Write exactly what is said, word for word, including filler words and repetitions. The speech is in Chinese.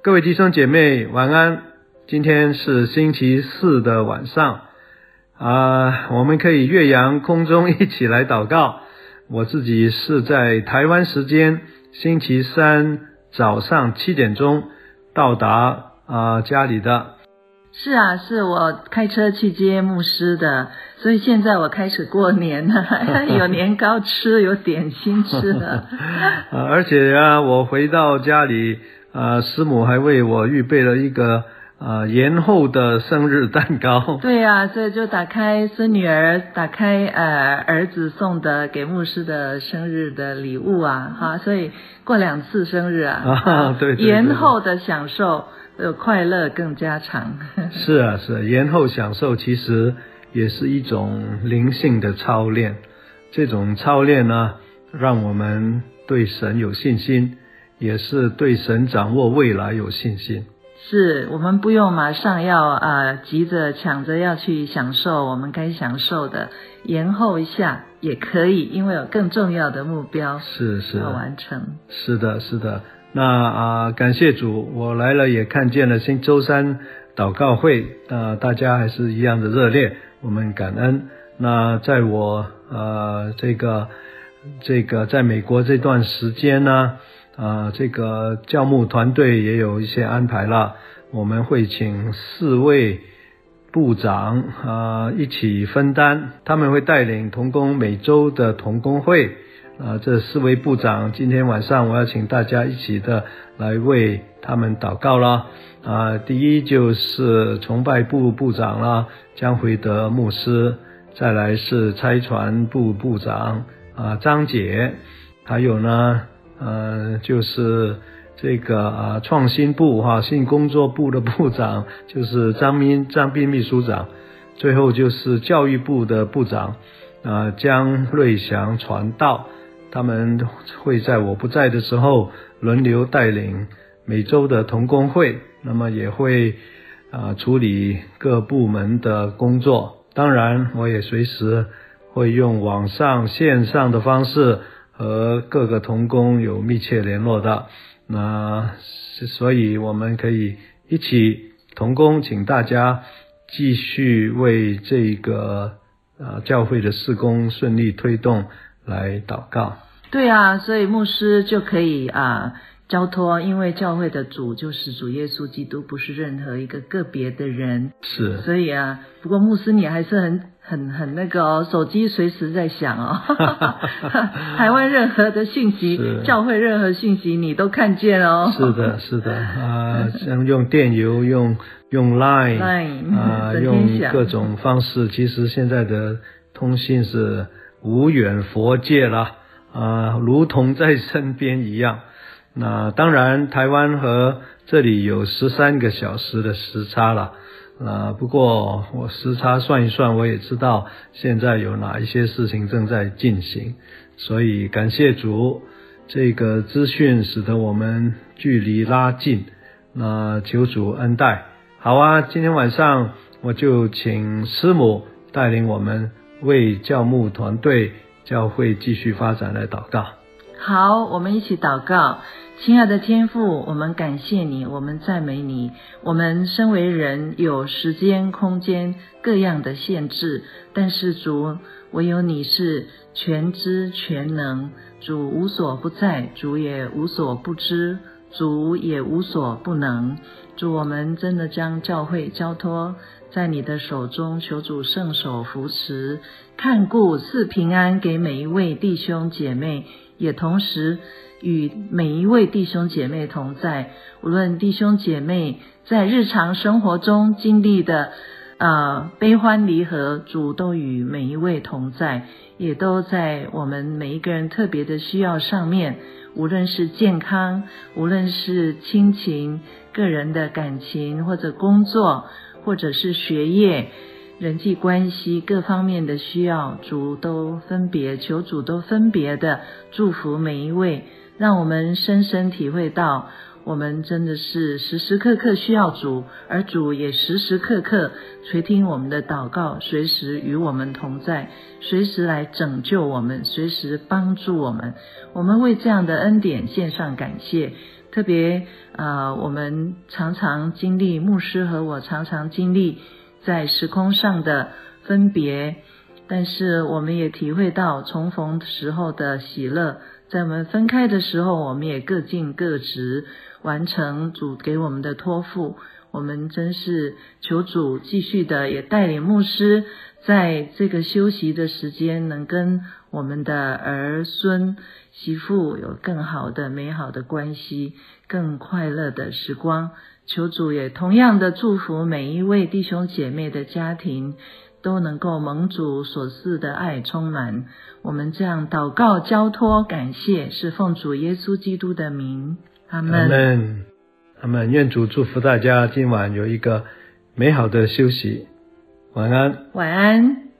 各位弟兄姐妹晚安，今天是星期四的晚上啊，我们可以岳阳空中一起来祷告。我自己是在台湾时间星期三早上七点钟到达啊家里的。 是啊，是我开车去接牧师的，所以现在我开始过年了，有年糕吃，有点心吃了。 呃、而且啊，我回到家里，呃，师母还为我预备了一个呃延后的生日蛋糕。 对啊，所以就打开孙女儿，打开呃儿子送的给牧师的生日的礼物啊，哈，所以过两次生日啊， 啊对对对对延后的享受。呃，快乐更加长。 是啊，是啊，延后享受其实也是一种灵性的操练。这种操练呢，让我们对神有信心，也是对神掌握未来有信心。 是我们不用马上要呃急着抢着要去享受我们该享受的，延后一下也可以，因为有更重要的目标是是要完成。 是的，是的。那啊、呃，感谢主，我来了也看见了新周三祷告会，呃，大家还是一样的热烈，我们感恩。那在我呃这个这个在美国这段时间呢，啊、呃，这个教牧团队也有一些安排了，我们会请四位部长啊、呃、一起分担，他们会带领同工每周的同工会。啊，这四位部长今天晚上我要请大家一起的来为他们祷告啦。啊，第一就是崇拜部部长啦，江回德牧师，再来是差传部部长啊张姐，还有呢呃就是这个啊创新部哈、啊、新工作部的部长就是张斌张斌秘书长，最后就是教育部的部长啊江瑞祥传道。他们会在我不在的时候轮流带领每周的同工会，那么也会啊、呃、处理各部门的工作。当然我也随时会用网上线上的方式和各个同工有密切联络的。那所以我们可以一起同工，请大家继续为这个啊、呃、教会的事工顺利推动来祷告。 对啊，所以牧师就可以啊交托，因为教会的主就是主耶稣基督，不是任何一个个别的人。 是。 所以啊，不过牧师你还是很很很那个哦，手机随时在响哦。台湾任何的信息，教会任何信息你都看见哦。 是的，是的啊，像用電郵，用用 Line， Line 啊，用各种方式，其实现在的通信是无远弗届啦。啊，如同在身边一样。那当然台湾和这里有十三个小时的时差了。啊，不过我时差算一算，我也知道现在有哪一些事情正在进行。所以感谢主，这个资讯使得我们距离拉近。那求主恩待。好啊，今天晚上我就请师母带领我们为教牧团队教会继续发展来祷告。 好，我们一起祷告。亲爱的天父，我们感谢你，我们赞美你。我们身为人，有时间空间各样的限制，但是主，唯有你是全知全能，主无所不在，主也无所不知，主也无所不能。主，我们真的将教会交托在你的手中，求主圣手扶持看顾赐平安给每一位弟兄姐妹，也同时与每一位弟兄姐妹同在。无论弟兄姐妹在日常生活中经历的呃悲欢离合，主都与每一位同在，也都在我们每一个人特别的需要上面，无论是健康，无论是亲情、个人的感情，或者工作，或者是学业、人际关系各方面的需要，主都分别，求主都分别的祝福每一位，让我们深深体会到我们真的是时时刻刻需要主，而主也时时刻刻垂听我们的祷告，随时与我们同在，随时来拯救我们，随时帮助我们。我们为这样的恩典献上感谢， 特别呃，我们常常经历，牧师和我常常经历在时空上的分别，但是我们也体会到重逢时候的喜乐，在我们分开的时候，我们也各尽各职，完成主给我们的托付。我们真是求主继续的也带领牧师在这个休息的时间，能跟我们的儿孙媳妇有更好的美好的关系，更快乐的时光。求主也同样的祝福每一位弟兄姐妹的家庭，都能够蒙主所赐的爱充满。我们这样祷告交托感谢，是奉主耶稣基督的名，阿们。 阿们。阿们。愿主祝福大家今晚有一个美好的休息，晚安。 晚安。